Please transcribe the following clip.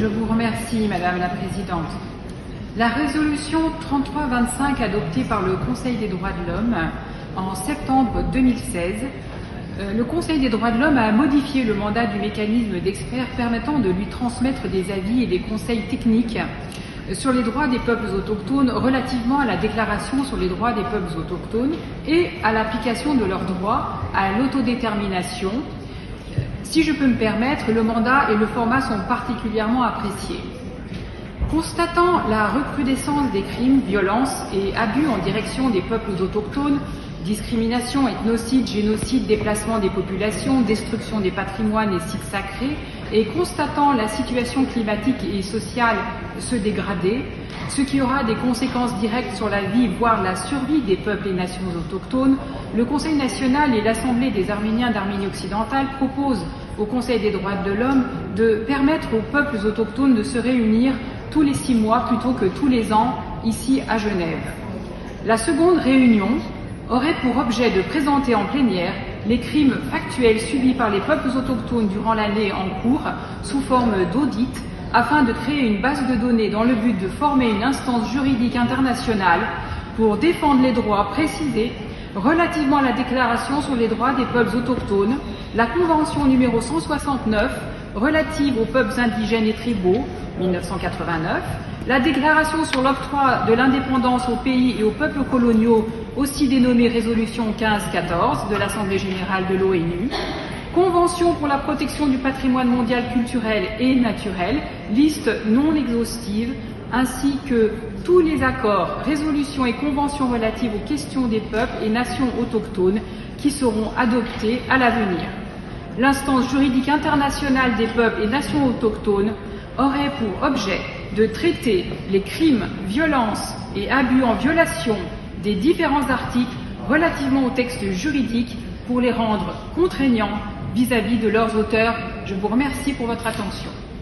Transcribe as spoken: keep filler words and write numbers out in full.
Je vous remercie, Madame la Présidente. La résolution trente-trois vingt-cinq adoptée par le Conseil des droits de l'homme en septembre deux mille seize, euh, le Conseil des droits de l'homme a modifié le mandat du mécanisme d'experts permettant de lui transmettre des avis et des conseils techniques sur les droits des peuples autochtones relativement à la Déclaration sur les droits des peuples autochtones et à l'application de leurs droits à l'autodétermination. Si je peux me permettre, le mandat et le format sont particulièrement appréciés. Constatant la recrudescence des crimes, violences et abus en direction des peuples autochtones, discrimination, ethnocide, génocide, déplacement des populations, destruction des patrimoines et sites sacrés, et constatant la situation climatique et sociale se dégrader, ce qui aura des conséquences directes sur la vie, voire la survie des peuples et nations autochtones, le Conseil national et l'Assemblée des Arméniens d'Arménie occidentale proposent au Conseil des droits de l'homme de permettre aux peuples autochtones de se réunir tous les six mois plutôt que tous les ans ici à Genève. La seconde réunion aurait pour objet de présenter en plénière les crimes factuels subis par les peuples autochtones durant l'année en cours sous forme d'audit afin de créer une base de données dans le but de former une instance juridique internationale pour défendre les droits précisés relativement à la Déclaration sur les droits des peuples autochtones, la Convention numéro cent soixante-neuf relative aux peuples indigènes et tribaux, mille neuf cent quatre-vingt-neuf, la Déclaration sur l'octroi de l'indépendance aux pays et aux peuples coloniaux, aussi dénommée Résolution quinze quatorze de l'Assemblée générale de l'ONU, Convention pour la protection du patrimoine mondial culturel et naturel, liste non exhaustive, ainsi que tous les accords, résolutions et conventions relatives aux questions des peuples et nations autochtones qui seront adoptés à l'avenir. L'instance juridique internationale des peuples et nations autochtones aurait pour objet de traiter les crimes, violences et abus en violation des différents articles relativement aux textes juridiques pour les rendre contraignants vis-à-vis de leurs auteurs. Je vous remercie pour votre attention.